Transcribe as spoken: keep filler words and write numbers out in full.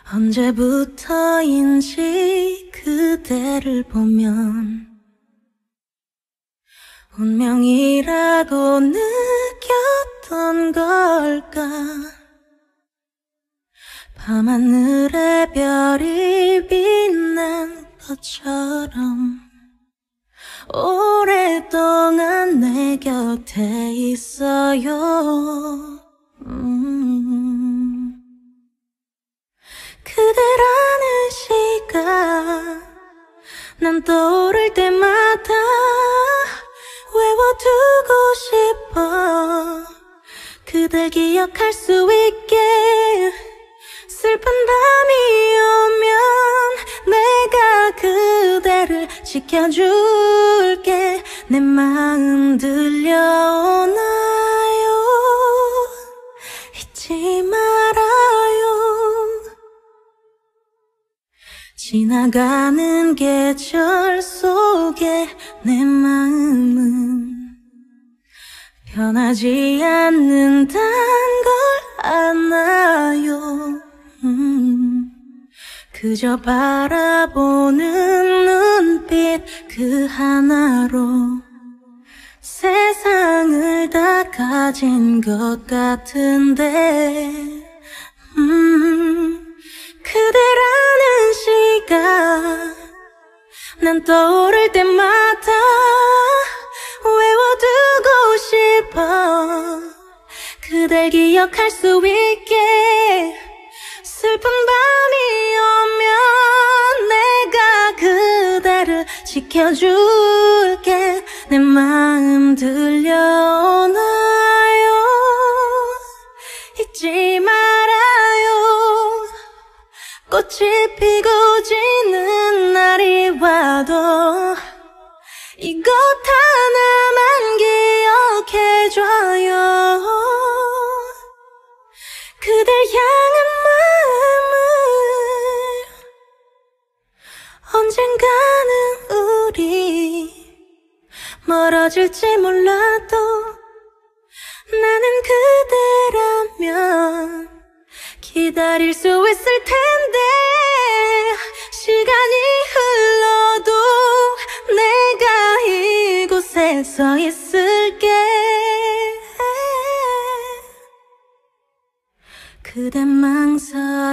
언제부터인지 그대를 보면 운명이라고 느꼈던 걸까. 밤하늘에 별이 빛난 것처럼 오랫동안 내 곁에 있어요. 음. 그대라는 시간 난 떠오를 때마다 외워두고 싶어. 그댈 기억할 수 있게. 슬픈 밤이 오면 내가 그대를 지켜줄게. 내 마음 들려오나요? 잊지 말아요. 지나가는 계절 속에 내 마음은 변하지 않는단 걸 아나요. 음, 그저 바라보는 눈빛 그 하나로 세상을 다 가진 것 같은데. 음, 그대라는 시간 난 떠오를 때마다 외워두고 싶어. 그댈 기억할 수 있게. 슬픈 밤이 오면 내가 그대를 지켜줄게. 내 마음 들려오나요? 잊지 말아요. 꽃이 피고 지는 날이 와도 이곳 하나만 기억해줘요. 그댈 향한 마음을 언젠가는 우리 멀어질지 몰라도 나는 그대라면 기다릴 수 있을 텐데. 시간이 흘러도 내가 이곳에 서 있을게. 그댄 망설여